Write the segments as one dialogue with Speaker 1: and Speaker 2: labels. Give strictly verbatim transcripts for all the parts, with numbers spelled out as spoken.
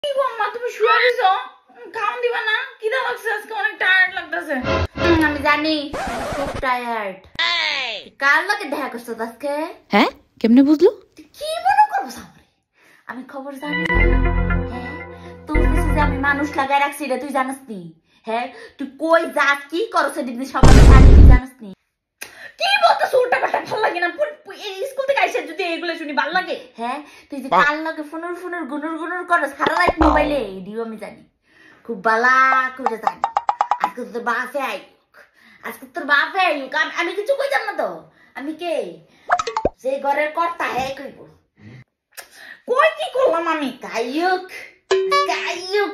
Speaker 1: কি গো আম্মা তুমি শুয়ে গেছো? খাওন দিবা না? খিদা লাগছে আজকে অনেক টায়ার্ড লাগতেছে। আমি জানি খুব টায়ার্ড। কার লগে দেখা করছো আজকে?
Speaker 2: হ্যাঁ কেমনে বুঝলো?
Speaker 1: কি মনে করবো সামনে? আমি খবর জানি না। হ্যাঁ তোর কাছে যে আমি মানুষ লাগাই রাখছি রে তুই জানিস নি? হ্যাঁ তুই কই যাস কি করছ দিদি সকালে জানি তুই জানিস নি? কি বলতেছ উল্টা পাল্টা ভাল লাগে না। স্কুল থেকে আইসা যদি এগুলো শুনি ভাল লাগে? হ্যাঁ তুই যে কাল লাগে ফোনের ফোনের গুনুর গুনুর করস সারা রাত মোবাইলে এডিও আমি জানি খুব বালা করে জানি। আজকে তোর বাপে আইক আজকে তোর বাপে আইক আমি কিছু কইতাম না তো। আমি কে যে ঘরের কর্তা হ্যাঁ কইব। কই কি করলাম আমি? গায়ক গায়ক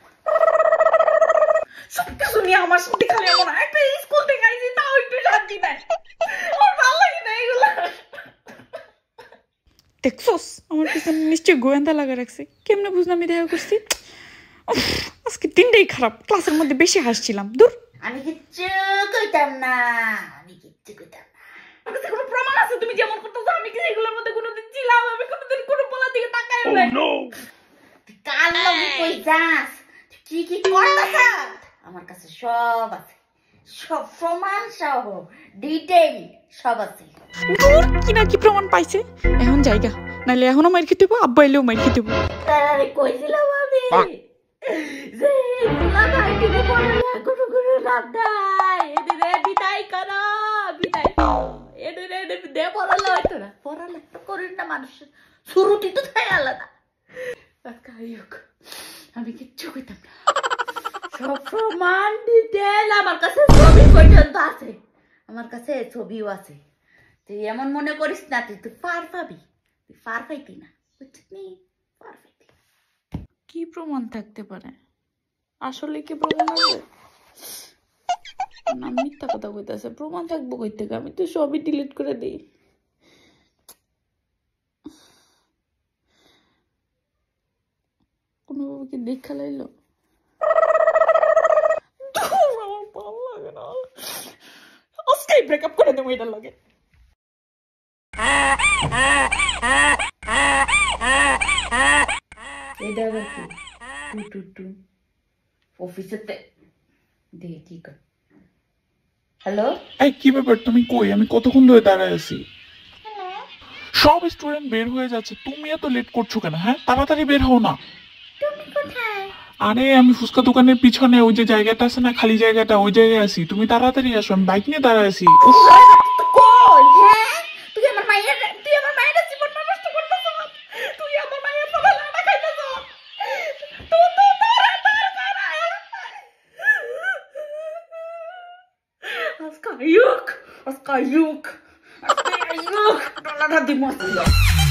Speaker 1: সব কিছু নিয়ে আমার সাথে খালি এমন একটা স্কুল থেকে আইছি তাও একটু শান্তি নাই। আমার ভালো লাগে না এগুলো।
Speaker 2: দেখছোস আমার পিছনে নিশ্চয়ই গোয়েন্দা লাগা রাখছে। কেমনে বুঝলাম আমি দেখা করছি? আজকে দিনটাই খারাপ, ক্লাসের মধ্যে বেশি হাসছিলাম। দূর
Speaker 1: আমি কিচ্ছু কইতাম না, আমি কিচ্ছু কইতাম না। আমার কাছে কোনো প্রমাণ আছে তুমি যেমন করতেছো আমি কি এগুলোর মধ্যে কোনোদিন ছিলাম? আমি কোনোদিন কোনো বলা দিকে তাকাই নাই। তুই কাল লাগি কই যাস কি কি করতেছ আমার কাছে সব আছে, সব প্রমাণ সহ ডিটেইল সব আছে।
Speaker 2: দূর কি না কি প্রমাণ পাইছে। এখন জায়গা নাইলে এখনো মাইর খেতে হবো, আব্বা এলেও মাইর খেতে হবো।
Speaker 1: তারে কইছিলাম আমি যে এগুলা গাইতে পড়ালা গুরু গুরু লাগাই এদিরে বিদায় করো বিদায় এদিরে দে পড়ালা হইতো না পড়ালা তো করেন না মানুষ শুরুটি তো তাই আলাদা। কাইক আমি কিচ্ছু কইতাম না, সব প্রমাণ ডিটেল আমার কাছে ছবি পর্যন্ত আছে, আমার কাছে ছবিও আছে। তুই এমন মনে করিস না তুই তুই পার পাবি, তুই পার পাইতি না বুঝছিস নি পার পাইতি।
Speaker 2: কি প্রমাণ থাকতে পারে? আসলে কি প্রমাণ আছে? না মিথ্যা কথা কইতাছে, প্রমাণ থাকবো কই থেকে? আমি তো সবই ডিলিট করে দিই। কোনোভাবে কি দেখা লাইলো? আমার ভালো লাগে না, আজকেই ব্রেকআপ করে দেবো এটার লাগে।
Speaker 1: এটা আবার কি টু টু টু অফিসেতে দেখি কি কর। হ্যালো
Speaker 3: এই কি ব্যাপার, তুমি কই? আমি কতক্ষণ ধরে দাঁড়ায় আছি। সব স্টুডেন্ট বের হয়ে যাচ্ছে, তুমি এত লেট করছো কেন? হ্যাঁ তাড়াতাড়ি বের হও না।
Speaker 1: তুমি কোথায়?
Speaker 3: আরে আমি ফুচকা দোকানের পিছনে ওই যে জায়গাটা আছে না, খালি জায়গাটা, ওই জায়গায় আছি। তুমি তাড়াতাড়ি আসো, আমি বাইক নিয়ে দাঁড়ায় আছি। উফ,
Speaker 1: কই হ্যাঁ তুই আমার মায়ের তুই আমার মায়ের জীবন নষ্ট করতেছ, তুই আমার মায়ের ফলালা খাইতেছ তো তো তোরা তোর করা আজকে ইউক আজকে ইউক আজকে ইউক ডলাটা দিমস।